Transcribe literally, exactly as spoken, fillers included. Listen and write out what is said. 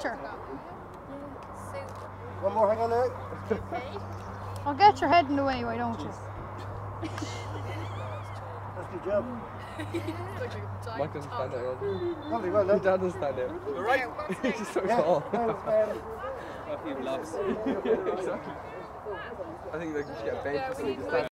picture. One more, hang on there. I'll get your head in the way, why don't you? That's your job. Mike doesn't stand there. Lovely, well done. Your dad doesn't stand there. All right. He's just so Yeah, tall. that was, um, A few blocks. Exactly. I think they should get a bench.